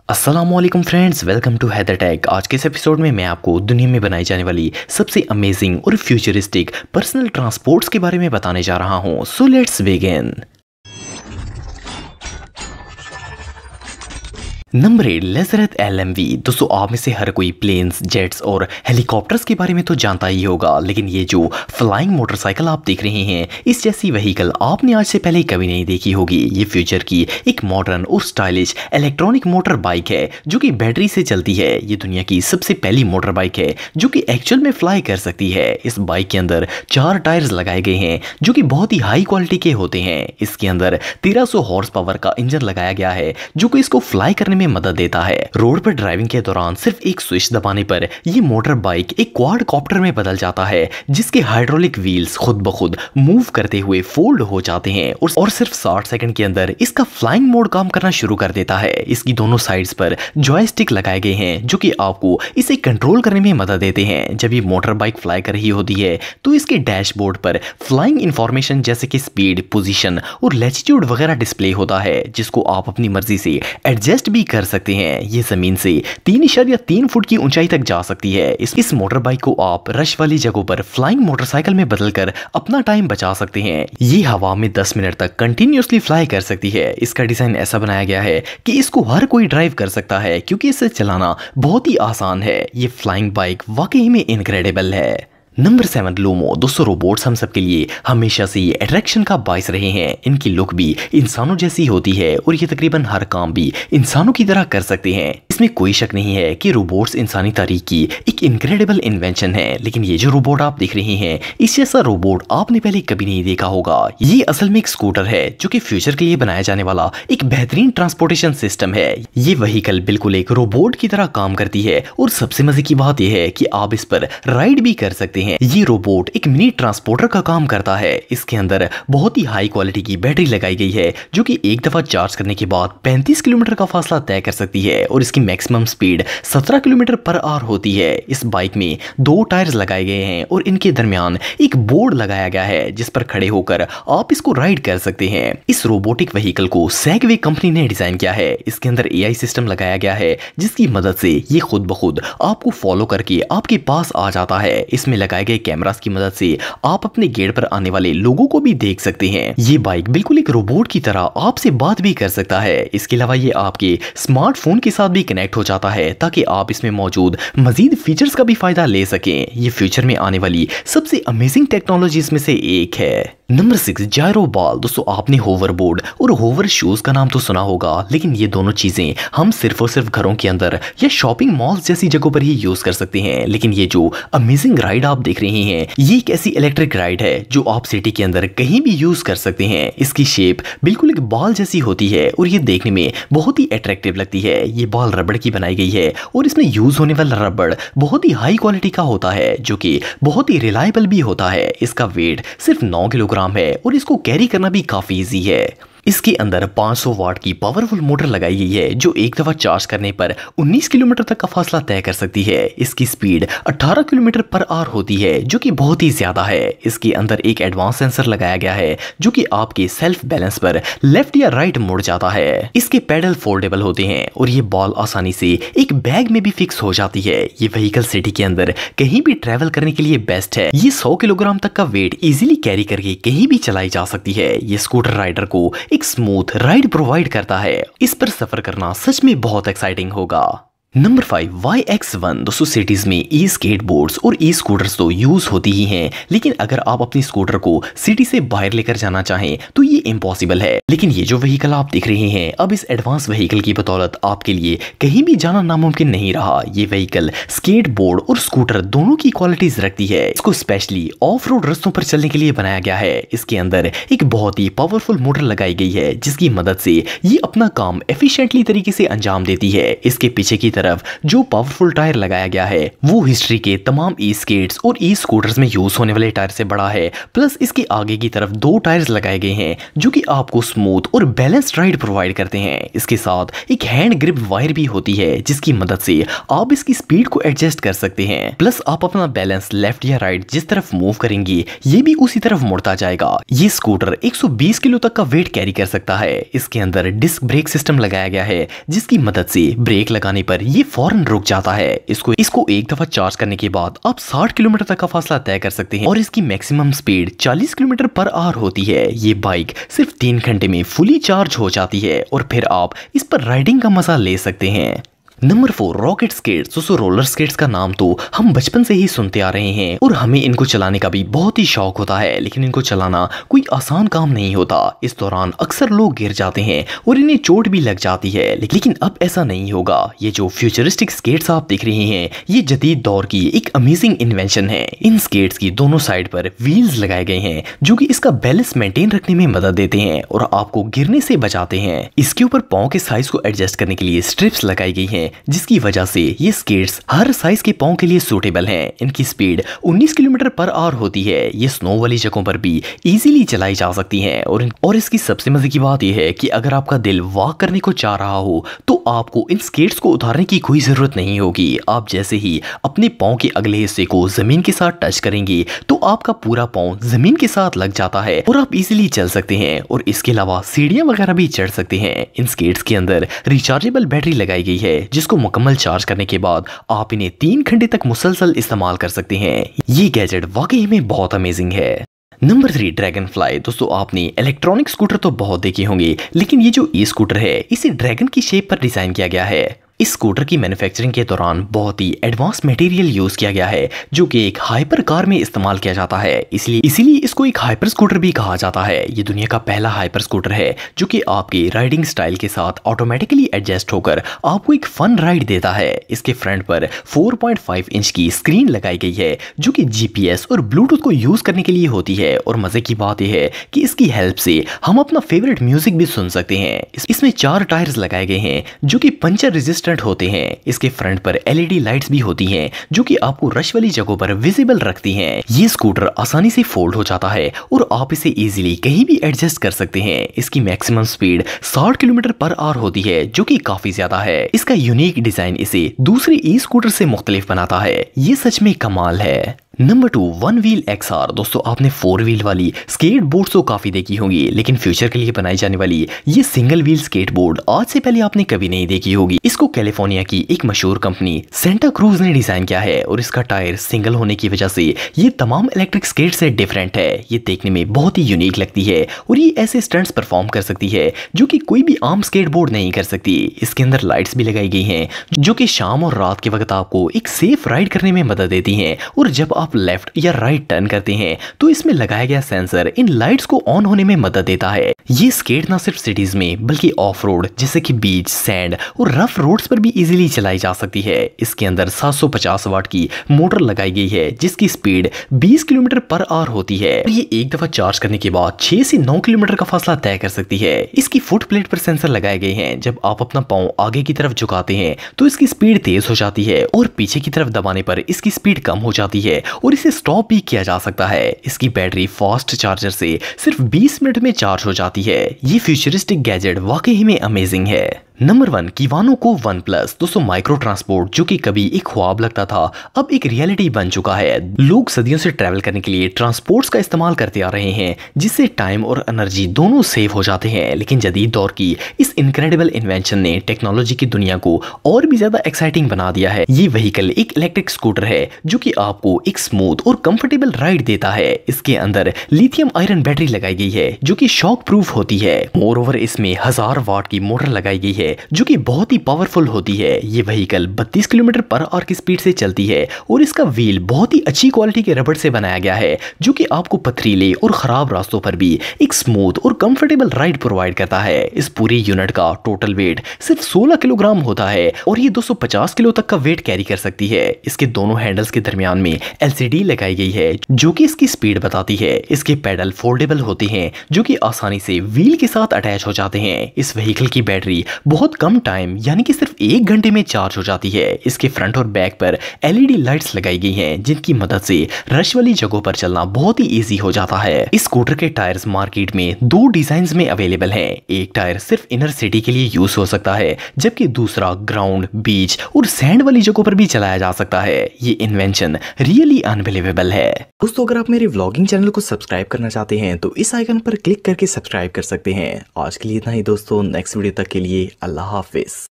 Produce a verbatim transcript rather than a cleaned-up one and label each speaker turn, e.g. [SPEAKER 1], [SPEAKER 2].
[SPEAKER 1] अस्सलामुअलैकुम friends, welcome to Haider tech. आज के इस एपिसोड में मैं आपको दुनिया में बनाई जाने वाली सबसे अमेजिंग और फ्यूचरिस्टिक पर्सनल ट्रांसपोर्ट्स के बारे में बताने जा रहा हूं। So let's begin. Number eight, Lazareth L M V. दोस्तों, आप में से हर कोई प्लेन्स, जेट्स और हेलीकॉप्टर्स के बारे में तो जानता ही होगा, लेकिन ये जो फ्लाइंग मोटरसाइकिल आप देख रहे हैं, इस जैसी व्हीकल आपने आज से पहले कभी नहीं देखी होगी। ये फ्यूचर की एक मॉडर्न और स्टाइलिश इलेक्ट्रॉनिक मोटर बाइक है जो कि बैटरी से चलती है। ये दुनिया की सबसे पहली मोटर बाइक है जो कि एक्चुअल में फ्लाई कर सकती है। इस बाइक के अंदर चार टायर्स लगाए गए हैं जो कि बहुत ही हाई क्वालिटी के होते हैं। इसके अंदर तेरह सौ हॉर्स पावर का इंजन लगाया गया है जो कि इसको फ्लाई करने में मदद देता है। रोड पर ड्राइविंग के दौरान सिर्फ एक स्विच दबाने पर ये मोटर बाइक एक क्वाड कॉप्टर में बदल जाता है जिसके हाइड्रोलिक व्हील्स खुद ब खुद मूव करते हुए फोल्ड हो जाते हैं और, और सिर्फ साठ सेकंड के अंदर इसका फ्लाइंग मोड काम करना शुरू कर देता है। इसकी दोनों साइड्स पर जॉयस्टिक लगाए गए हैं जो कि आपको इसे कंट्रोल करने में मदद देते हैं। जब ये मोटर बाइक फ्लाई कर रही होती है तो इसके डैशबोर्ड पर फ्लाइंग इंफॉर्मेशन जैसे कि स्पीड, पोजीशन और लैटिट्यूड वगैरह डिस्प्ले होता है जिसको आप अपनी मर्जी से एडजस्ट भी कर सकते हैं। ये जमीन से तीन इशारिया तीन फुट की ऊंचाई तक जा सकती है। इस, इस मोटर बाइक को आप रश वाली जगहों पर फ्लाइंग मोटरसाइकिल में बदलकर अपना टाइम बचा सकते हैं। ये हवा में दस मिनट तक कंटिन्यूअसली फ्लाई कर सकती है। इसका डिजाइन ऐसा बनाया गया है कि इसको हर कोई ड्राइव कर सकता है क्योंकि इसे चलाना बहुत ही आसान है। ये फ्लाइंग बाइक वाकई में इनक्रेडिबल है। Number seven, Lumo. दोस्तों, रोबोट्स हम सबके लिए हमेशा से ये अट्रैक्शन का बायस रहे हैं। इनकी लुक भी इंसानों जैसी होती है और ये तकरीबन हर काम भी इंसानों की तरह कर सकते हैं। इसमें कोई शक नहीं है कि रोबोट्स इंसानी तारीख की एक इनक्रेडिबल इन्वेंशन है। लेकिन ये जो रोबोट आप देख रहे हैं, इस जैसा रोबोट आपने पहले कभी नहीं देखा होगा। ये असल में एक स्कूटर है जो कि फ्यूचर के लिए बनाया जाने वाला एक बेहतरीन ट्रांसपोर्टेशन सिस्टम है। ये व्हीकल बिल्कुल एक रोबोट की तरह काम करती है और सबसे मजे की बात यह है कि आप इस पर राइड भी कर सकते हैं। ये रोबोट एक मिनी ट्रांसपोर्टर का काम करता है। इसके अंदर बहुत ही हाई क्वालिटी की बैटरी लगाई गई है जो कि एक दफा चार्ज करने के बाद पैंतीस किलोमीटर का फासला तय कर सकती है और इसकी मैक्सिमम स्पीड सत्रह किलोमीटर पर आवर होती है। इस बाइक में दो टायर्स लगाए गए हैं और इनके दरमियान एक बोर्ड लगाया गया है जिस पर खड़े होकर आप इसको राइड कर सकते हैं। इस रोबोटिक व्हीकल को सेगवे कंपनी ने डिजाइन किया है। इसके अंदर ए आई सिस्टम लगाया गया है जिसकी मदद से ये खुद ब खुद आपको फॉलो करके आपके पास आ जाता है। इसमें लगाए गए कैमरास की मदद से आप अपने गेट पर आने वाले लोगों को भी देख सकते हैं। ये बाइक बिल्कुल एक रोबोट की तरह आपसे बात भी कर सकता है। इसके अलावा ये आपके स्मार्टफोन के साथ भी कनेक्ट हो जाता है ताकि आप इसमें मौजूद मजीद फीचर्स का भी फायदा ले सकें। ये फ्यूचर में आने वाली सबसे अमेजिंग टेक्नोलॉजीज में से एक है। Number six, gyro ball. दोस्तों, आपने होवर बोर्ड और होवर शूज का नाम तो सुना होगा, लेकिन ये दोनों चीजें हम सिर्फ और सिर्फ घरों के अंदर या शॉपिंग मॉल्स जैसी जगहों पर ही यूज कर सकते हैं। लेकिन ये जो अमेजिंग राइड आप देख रहे हैं, ये एक ऐसी इलेक्ट्रिक राइड है जो आप सिटी के अंदर कहीं भी यूज कर सकते हैं। इसकी शेप बिल्कुल एक बॉल जैसी होती है और ये देखने में बहुत ही अट्रैक्टिव लगती है। ये बॉल रबड़ की बनाई गई है और इसमें यूज होने वाला रबड़ बहुत ही हाई क्वालिटी का होता है जो कि बहुत ही रिलायबल भी होता है। इसका वेट सिर्फ नौ किलोग्राम है और इसको कैरी करना भी काफी इजी है। इसके अंदर पाँच सौ वाट की पावरफुल मोटर लगाई गई है जो एक दफा चार्ज करने पर उन्नीस किलोमीटर तक का फासला तय कर सकती है। इसकी स्पीड अठारह किलोमीटर पर आवर होती है जो कि बहुत ही ज्यादा है। इसके अंदर एक एडवांस सेंसर लगाया गया है जो कि आपके सेल्फ बैलेंस पर लेफ्ट या राइट मुड़ जाता है। इसके पैडल फोल्डेबल होते हैं और ये बॉल आसानी से एक बैग में भी फिक्स हो जाती है। ये व्हीकल सिटी के अंदर कहीं भी ट्रेवल करने के लिए बेस्ट है। ये सौ किलोग्राम तक का वेट इजिली कैरी करके कहीं भी चलाई जा सकती है। ये स्कूटर राइडर को एक स्मूथ राइड प्रोवाइड करता है। इस पर सफर करना सच में बहुत एक्साइटिंग होगा। Number five, Y X one. दोस्तों, सिटीज में ई स्केट बोर्ड्स और ई स्कूटर्स तो यूज होती ही हैं, लेकिन अगर आप अपनी स्कूटर को सिटी से बाहर लेकर जाना चाहें तो ये इम्पॉसिबल है। लेकिन ये जो व्हीकल आप देख रहे हैं, अब इस एडवांस व्हीकल की बदौलत आपके लिए कहीं भी जाना नामुमकिन नहीं रहा। ये व्हीकल स्केट बोर्ड और स्कूटर दोनों की क्वालिटीज रखती है। इसको स्पेशली ऑफ रोड रास्तों पर चलने के लिए बनाया गया है। इसके अंदर एक बहुत ही पावरफुल मोटर लगाई गई है जिसकी मदद से ये अपना काम एफिशिएंटली तरीके से अंजाम देती है। इसके पीछे की तरफ जो पावरफुल टायर लगाया गया है वो हिस्ट्री के तमाम ई स्केट्स और ई स्कूटर्स में यूज होने वाले टायर से बड़ा है। प्लस इसके आगे की तरफ दो टायर्स लगाए गए हैं जो कि आपको स्मूथ और बैलेंस्ड राइड प्रोवाइड करते हैं। इसके साथ एक हैंड ग्रिप वायर भी होती है जिसकी मदद से आप इसकी स्पीड को एडजस्ट कर सकते हैं। प्लस आप अपना बैलेंस लेफ्ट या राइट जिस तरफ मूव करेंगे ये भी उसी तरफ मुड़ता जाएगा। ये स्कूटर एक सौ बीस किलो तक का वेट कैरी कर सकता है। इसके अंदर डिस्क ब्रेक सिस्टम लगाया गया है जिसकी मदद से ब्रेक लगाने पर ये फौरन रुक जाता है। इसको इसको एक दफा चार्ज करने के बाद आप साठ किलोमीटर तक का फासला तय कर सकते हैं और इसकी मैक्सिमम स्पीड चालीस किलोमीटर पर आवर होती है। ये बाइक सिर्फ तीन घंटे में फुली चार्ज हो जाती है और फिर आप इस पर राइडिंग का मजा ले सकते हैं। Number four, rocket skates. दोस्तों रोलर स्केट्स का नाम तो हम बचपन से ही सुनते आ रहे हैं और हमें इनको चलाने का भी बहुत ही शौक होता है, लेकिन इनको चलाना कोई आसान काम नहीं होता। इस दौरान अक्सर लोग गिर जाते हैं और इन्हें चोट भी लग जाती है, लेकिन अब ऐसा नहीं होगा। ये जो फ्यूचरिस्टिक स्केट्स आप देख रहे हैं ये जदीद दौर की एक अमेजिंग इन्वेंशन है। इन स्केट्स की दोनों साइड पर व्हील्स लगाए गए हैं जो कि इसका बैलेंस मेंटेन रखने में मदद देते हैं और आपको गिरने से बचाते हैं। इसके ऊपर पांव के साइज को एडजस्ट करने के लिए स्ट्रिप्स लगाई गई हैं जिसकी वजह से ये स्केट्स हर साइज के पांव के लिए सूटेबल हैं। इनकी स्पीड उन्नीस किलोमीटर पर आवर होती है। ये स्नो वाली जगहों पर भी इजीली चलाई जा सकती हैं और और इसकी सबसे मजे की बात यह है कि अगर आपका दिल वॉक करने को चाह रहा हो तो आपको इन स्केट्स को उतारने की कोई जरूरत नहीं होगी। आप जैसे ही अपने पांव के अगले हिस्से को जमीन के साथ टच करेंगे तो आपका पूरा पांव जमीन के साथ लग जाता है और आप इजीली चल सकते हैं और इसके अलावा सीढ़ियां वगैरह भी चढ़ सकते हैं। इन स्केट्स के अंदर रिचार्जेबल बैटरी लगाई गई है जिसको मुकम्मल चार्ज करने के बाद आप इन्हें तीन घंटे तक मुसलसल इस्तेमाल कर सकते हैं। ये गैजेट वाकई में बहुत अमेजिंग है। Number three, dragonfly. दोस्तों आपने इलेक्ट्रॉनिक स्कूटर तो बहुत देखे होंगे, लेकिन ये जो ई स्कूटर है इसे ड्रैगन की शेप पर डिजाइन किया गया है। इस स्कूटर की मैन्युफैक्चरिंग के दौरान बहुत ही एडवांस मटेरियल यूज किया गया है जो कि एक हाइपर कार में इस्तेमाल किया जाता है, इसलिए इसीलिए इसको एक हाइपर स्कूटर भी कहा जाता है। ये दुनिया का पहला हाइपर स्कूटर है जो कि आपके राइडिंग स्टाइल के साथ ऑटोमेटिकली एडजस्ट होकर आपको एक फन राइड देता है। इसके फ्रंट पर चार पॉइंट पाँच इंच की स्क्रीन लगाई गई है जो कि जीपीएस और ब्लूटूथ को यूज करने के लिए होती है और मजे की बात यह है कि इसकी हेल्प से हम अपना फेवरेट म्यूजिक भी सुन सकते हैं। इसमें चार टायर्स लगाए गए हैं जो कि पंचर रेजिस्टेंट होते हैं। इसके फ्रंट पर एलईडी लाइट्स भी होती हैं जो कि आपको रश वाली जगहों पर विजिबल रखती हैं। ये स्कूटर आसानी से फोल्ड हो जाता है और आप इसे इजीली कहीं भी एडजस्ट कर सकते हैं। इसकी मैक्सिमम स्पीड साठ किलोमीटर पर आवर होती है जो कि काफी ज्यादा है। इसका यूनिक डिजाइन इसे दूसरे ई स्कूटर से मुख्तलिफ बनाता है। ये सच में कमाल है। Number two, one wheel XR. दोस्तों आपने फोर व्हील वाली स्केट बोर्ड तो काफी देखी होंगी, लेकिन फ्यूचर के लिए बनाई जाने वाली ये सिंगल व्हील स्केट बोर्ड आज से पहले आपने कभी नहीं देखी होगी। इसको कैलिफोर्निया की एक मशहूर कंपनी सेंटा क्रूज ने डिजाइन किया है और इसका टायर सिंगल होने की वजह से ये तमाम इलेक्ट्रिक स्केट से डिफरेंट है। ये देखने में बहुत ही यूनिक लगती है और ये ऐसे स्टंट्स परफॉर्म कर सकती है जो कि कोई भी आम स्केट बोर्ड नहीं कर सकती। इसके अंदर लाइट्स भी लगाई गई हैं जो कि शाम और रात के वक्त आपको एक सेफ राइड करने में मदद देती हैं और जब आप लेफ्ट या राइट टर्न करते हैं तो इसमें लगाया गया सेंसर इन लाइट्स को ऑन होने में मदद देता है। ये स्केट ना सिर्फ सिटीज में बल्कि ऑफ रोड जैसे कि बीच, सैंड और रफ रोड्स पर भी इजीली चलाई जा सकती है। इसके अंदर सात सौ पचास वाट की मोटर लगाई गई है जिसकी स्पीड बीस किलोमीटर पर आवर होती है। ये एक दफा चार्ज करने के बाद छह से नौ किलोमीटर का फासला तय कर सकती है। इसकी फुट प्लेट पर सेंसर लगाए गए हैं। जब आप अपना पांव आगे की तरफ झुकाते हैं तो इसकी स्पीड तेज हो जाती है और पीछे की तरफ दबाने पर इसकी स्पीड कम हो जाती है और इसे स्टॉप भी किया जा सकता है। इसकी बैटरी फास्ट चार्जर से सिर्फ बीस मिनट में चार्ज हो जाती है। ये फ्यूचरिस्टिक गैजेट वाकई में अमेजिंग है। Number one, Kiwano K O one plus. दोस्तों माइक्रो ट्रांसपोर्ट जो कि कभी एक ख्वाब लगता था अब एक रियलिटी बन चुका है। लोग सदियों से ट्रैवल करने के लिए ट्रांसपोर्ट्स का इस्तेमाल करते आ रहे हैं जिससे टाइम और एनर्जी दोनों सेव हो जाते हैं। लेकिन जदीद दौर की इस इनक्रेडिबल इन्वेंशन ने टेक्नोलॉजी की दुनिया को और भी ज्यादा एक्साइटिंग बना दिया है। ये व्हीकल एक इलेक्ट्रिक स्कूटर है जो कि आपको एक स्मूथ और कंफर्टेबल राइड देता है। इसके अंदर लिथियम आयरन बैटरी लगाई गई है जो कि शॉक प्रूफ होती है। मोर ओवर इसमें हजार वाट की मोटर लगाई गई है जो कि बहुत ही पावरफुल होती है। ये व्हीकल बत्तीस किलोमीटर पर आवर की स्पीड से चलती है और इसका व्हील बहुत ही अच्छी क्वालिटी के रबड़ से बनाया गया है जो कि आपको पथरीले और खराब रास्तों पर भी एक स्मूथ और कंफर्टेबल राइड प्रोवाइड करता है। इस पूरे यूनिट का टोटल वेट सिर्फ सोलह किलोग्राम होता है और ये दो सौ पचास किलो तक का वेट कैरी कर सकती है। इसके दोनों हैंडल्स के दरमियान में एलसीडी लगाई गई है जो कि इसकी स्पीड बताती है। इसके पैडल फोल्डेबल होते हैं जो कि आसानी से व्हील के साथ अटैच हो जाते हैं। इस व्हीकल की बैटरी बहुत कम टाइम यानी कि सिर्फ एक घंटे में चार्ज हो जाती है। इसके फ्रंट और बैक पर एलईडी लाइट्स लगाई गई हैं जिनकी मदद से रश वाली जगहों पर चलना बहुत ही इजी हो जाता है। इस स्कूटर के टायर्स मार्केट में दो डिजाइन में अवेलेबल हैं। एक टायर सिर्फ इनर सिटी के लिए यूज हो सकता है जबकि दूसरा ग्राउंड, बीच और सैंड वाली जगहों पर भी चलाया जा सकता है। ये इन्वेंशन रियली अनबिलीवेबल है।
[SPEAKER 2] दोस्तों अगर आप मेरे व्लॉगिंग चैनल को सब्सक्राइब करना चाहते हैं तो इस आइकन पर क्लिक करके सब्सक्राइब कर सकते हैं। आज के लिए इतना ही दोस्तों, नेक्स्ट वीडियो तक के लिए अल्लाह हाफिज।